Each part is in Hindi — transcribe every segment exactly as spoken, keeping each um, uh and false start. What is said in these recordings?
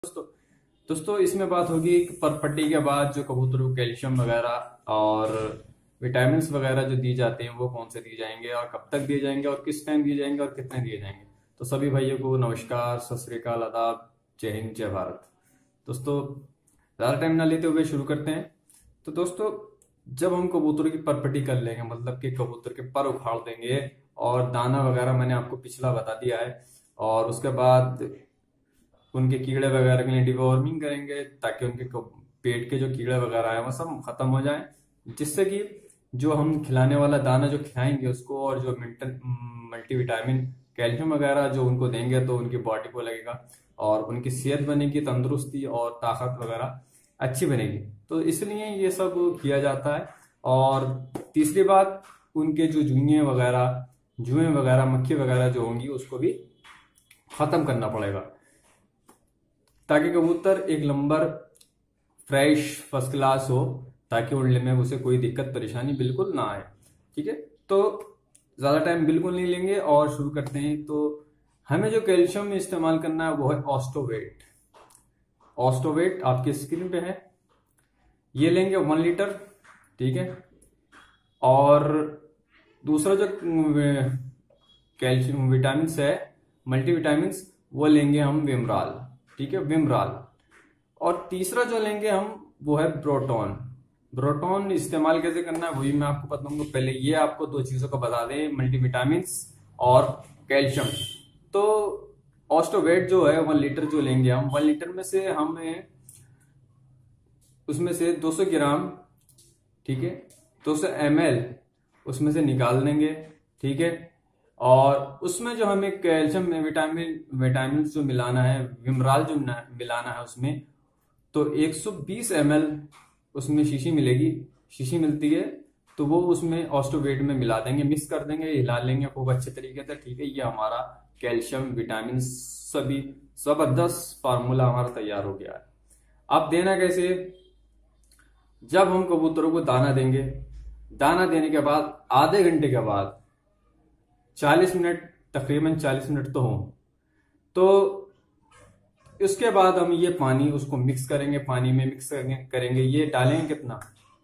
दोस्तों दोस्तों इसमें बात होगी कि परपट्टी के बाद जो कबूतर को कैल्शियम वगैरह और विटामिन्स वगैरह जो दी जाते हैं वो कौन से दिए जाएंगे और कब तक दिए जाएंगे और किस टाइम दिए जाएंगे और कितने दिए जाएंगे। तो सभी भाइयों को नमस्कार, सत श्री अकाल, आदाब, जय हिंद, जय भारत। दोस्तों ज़्यादा टाइम ना लेते हुए शुरू करते हैं। तो दोस्तों जब हम कबूतर की परपट्टी कर लेंगे, मतलब कि कबूतर के पर उखाड़ देंगे और दाना वगैरह मैंने आपको पिछला बता दिया है, और उसके बाद उनके कीड़े वगैरह के लिए डिवॉर्मिंग करेंगे ताकि उनके पेट के जो कीड़े वगैरह हैं वो सब खत्म हो जाएं, जिससे कि जो हम खिलाने वाला दाना जो खिलाएंगे उसको और जो मल्टीविटामिन कैल्शियम वगैरह जो उनको देंगे तो उनकी बॉडी को लगेगा और उनकी सेहत बनेगी, तंदुरुस्ती और ताकत वगैरह अच्छी बनेगी। तो इसलिए ये सब किया जाता है। और तीसरी बात, उनके जो जुएं वगैरह जुएं वगैरह मक्खी वगैरह जो होंगी उसको भी खत्म करना पड़ेगा ताकि कबूतर एक नंबर फ्रेश फर्स्ट क्लास हो, ताकि उड़ने में उसे कोई दिक्कत परेशानी बिल्कुल ना आए। ठीक है, तो ज़्यादा टाइम बिल्कुल नहीं लेंगे और शुरू करते हैं। तो हमें जो कैल्शियम इस्तेमाल करना है वो है ऑस्टोवेट। ऑस्टोवेट आपकी स्क्रीन पे है, ये लेंगे वन लीटर। ठीक है, और दूसरा जो कैल्शियम विटामिन है, मल्टीविटामिन, वो लेंगे हम विमराल। ठीक है, विमराल। और तीसरा जो लेंगे हम वो है ब्रोटॉन। ब्रोटॉन इस्तेमाल कैसे करना है वही मैं आपको बताऊंगा। पहले ये आपको दो चीजों का बता दें, मल्टीविटामिन और कैल्शियम। तो ऑस्टोवेट जो है वन लीटर जो लेंगे हम, वन लीटर में से हमें उसमें से दो सौ ग्राम, ठीक है, दो सौ एम एल उसमें से निकाल देंगे। ठीक है, और उसमें जो हमें कैल्शियम में विटामिन विटामिन जो मिलाना है, विमराल जो मिलाना है उसमें, तो एक सौ बीस एम एल उसमें शीशी मिलेगी, शीशी मिलती है, तो वो उसमें ऑस्टोवेट में मिला देंगे, मिक्स कर देंगे, हिला लेंगे खूब अच्छे तरीके से। ठीक है, ये हमारा कैल्शियम विटामिन सभी जबरदस्त फार्मूला हमारा तैयार हो गया है। अब देना कैसे? जब हम कबूतरों को दाना देंगे, दाना देने के बाद आधे घंटे के बाद चालीस मिनट, तकरीबन चालीस मिनट तो हो, तो उसके बाद हम ये पानी उसको मिक्स करेंगे, पानी में मिक्स करेंगे। ये डालेंगे कितना?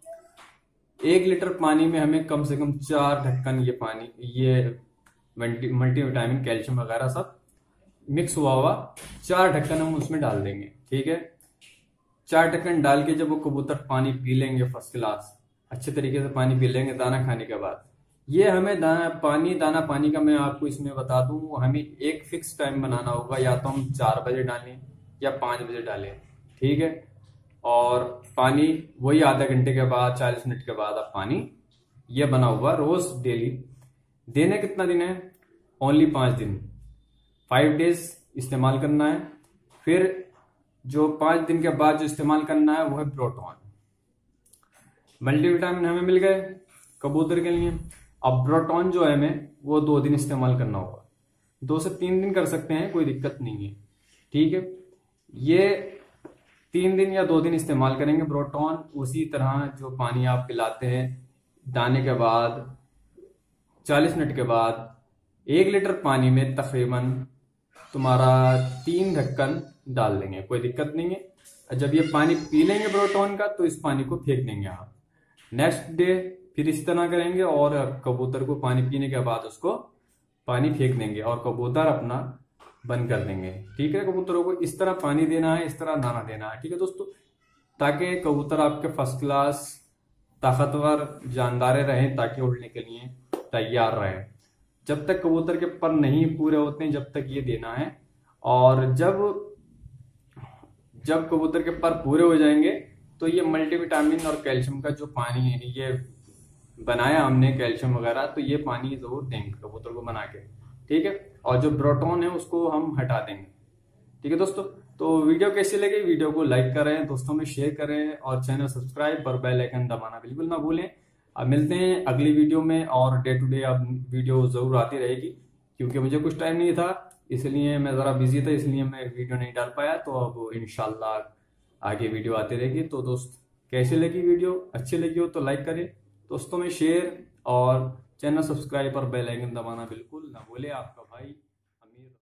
एक लीटर पानी में हमें कम से कम चार ढक्कन ये पानी, ये मल्टीविटामिन कैल्शियम वगैरह सब मिक्स हुआ हुआ चार ढक्कन हम उसमें डाल देंगे। ठीक है, चार ढक्कन डाल के जब वो कबूतर पानी पी लेंगे फर्स्ट क्लास, अच्छे तरीके से पानी पी लेंगे दाना खाने के बाद, ये हमें दाना पानी दाना पानी का मैं आपको इसमें बता दूं, हमें एक फिक्स टाइम बनाना होगा, या तो हम चार बजे डालें या पाँच बजे डालें। ठीक है, और पानी वही आधे घंटे के बाद, चालीस मिनट के बाद आप पानी ये बना हुआ रोज डेली देने। कितना दिन है? ओनली पाँच दिन, फाइव डेज इस्तेमाल करना है। फिर जो पाँच दिन के बाद जो इस्तेमाल करना है वो है प्रोटॉन। मल्टीविटामिन हमें मिल गए कबूतर के लिए। अब प्रोटॉन जो है हमें वो दो दिन इस्तेमाल करना होगा, दो से तीन दिन कर सकते हैं, कोई दिक्कत नहीं है। ठीक है, ये तीन दिन या दो दिन इस्तेमाल करेंगे प्रोटॉन। उसी तरह जो पानी आप पिलाते हैं दाने के बाद चालीस मिनट के बाद, एक लीटर पानी में तकरीबन तुम्हारा तीन ढक्कन डाल देंगे, कोई दिक्कत नहीं है। जब ये पानी पी लेंगे प्रोटॉन का तो इस पानी को फेंक देंगे आप। नेक्स्ट डे फिर इस तरह करेंगे और कबूतर को पानी पीने के बाद उसको पानी फेंक देंगे और कबूतर अपना बंद कर देंगे। ठीक है, कबूतरों को इस तरह पानी देना है, इस तरह दाना देना है। ठीक है दोस्तों, ताकि कबूतर आपके फर्स्ट क्लास ताकतवर जानदारे रहें, ताकि उड़ने के लिए तैयार रहें। जब तक कबूतर के पर नहीं पूरे होते हैं जब तक ये देना है, और जब जब कबूतर के पर पूरे हो जाएंगे तो ये मल्टीविटामिन और कैल्शियम का जो पानी है ये बनाया हमने कैल्शियम वगैरह, तो ये पानी जरूर देंगे कबूतर को बना के। ठीक है, और जो प्रोटॉन है उसको हम हटा देंगे। ठीक है दोस्तों, तो वीडियो कैसी लगी? वीडियो को लाइक करें, दोस्तों में शेयर करें और चैनल सब्सक्राइब और बेल आइकन दबाना बिल्कुल ना भूलें। अब मिलते हैं अगली वीडियो में, और डे टू डे अब वीडियो जरूर आती रहेगी, क्योंकि मुझे कुछ टाइम नहीं था, इसलिए मैं ज़रा बिजी था, इसलिए मैं वीडियो नहीं डाल पाया। तो अब इंशाल्लाह आगे वीडियो आती रहेगी। तो दोस्त कैसी लगी वीडियो? अच्छी लगी हो तो लाइक करें, दोस्तों में शेयर और चैनल सब्सक्राइब और बेल आइकन दबाना बिल्कुल ना भूले। आपका भाई